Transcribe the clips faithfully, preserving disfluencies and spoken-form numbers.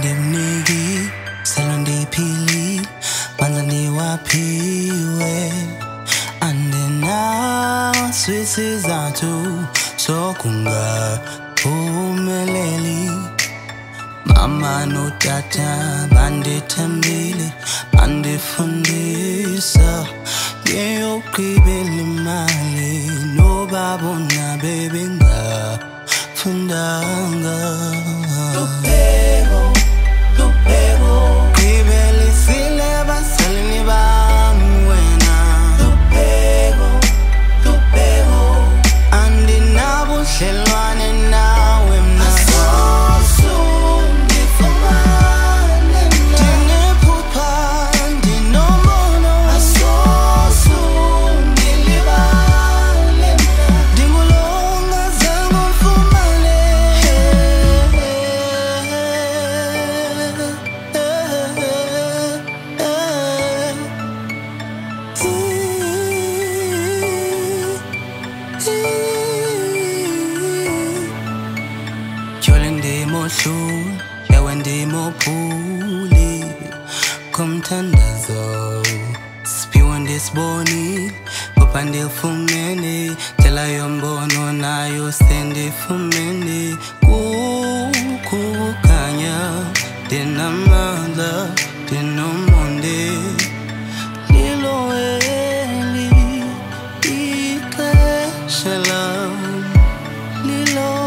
ndimniki selo ndiphili mandla ndiwaphiwe andinaso isizathu sokungaphumeleli mama notata bandithembile bandifundisa ngeyokugqibela imali nobabona bebengafundanga Lupego, Lupego gqibela isile basalini bami wena Lupego, Lupego andinabudlelwane nawe mna Mophuli kumthandazo sipiwe ndisibonile ngophandifumene tela yombono nayo sendifumene kukhanya ndinamandla ndinomonde lilo eli ixesha lam lilo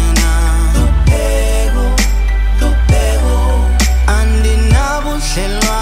Hello